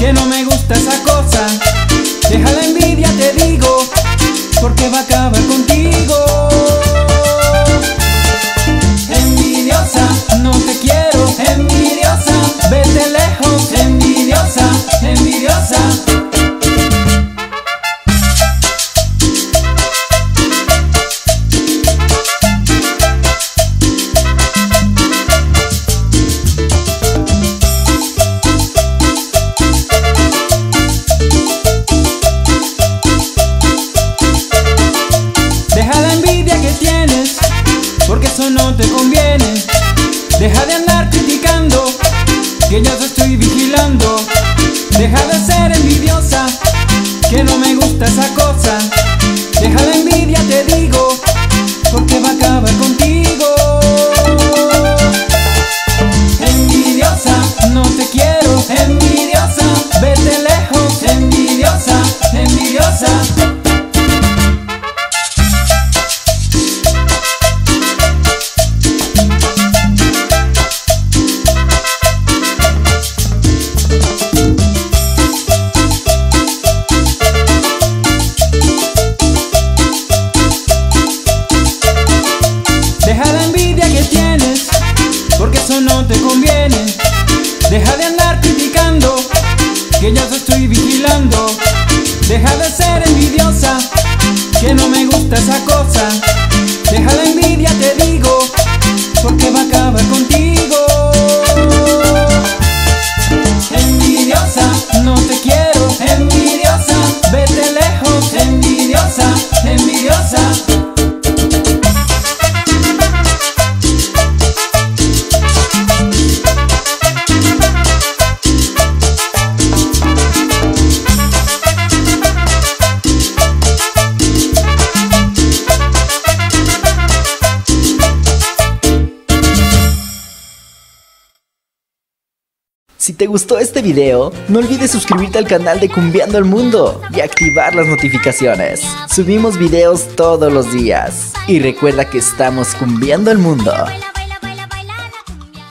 que no me gusta esa cosa. Deja la envidia, te digo, porque va a acabar contigo. Envidiosa, no te quiero, envidiosa, vete lejos, envidiosa, envidiosa. Deja la envidia que tienes, porque eso no te conviene. Deja de andar criticando, que ya te estoy vigilando. Deja de ser envidiosa, que no me gusta esa cosa. Deja la envidia, te digo, porque va a acabar contigo. Envidiosa, no te quiero, envidiosa, vete lejos, envidiosa, envidiosa. Deja la envidia que tienes, porque eso no te conviene. Deja de andar criticando, que ya te estoy vigilando. Deja de ser envidiosa, que no me gusta esa cosa. Deja la envidia, te digo, porque va a acabar contigo. Envidiosa, no te quiero, envidiosa, vete lejos, envidiosa, envidiosa. Si te gustó este video, no olvides suscribirte al canal de Cumbiando el Mundo y activar las notificaciones. Subimos videos todos los días. Y recuerda que estamos cumbiando el mundo.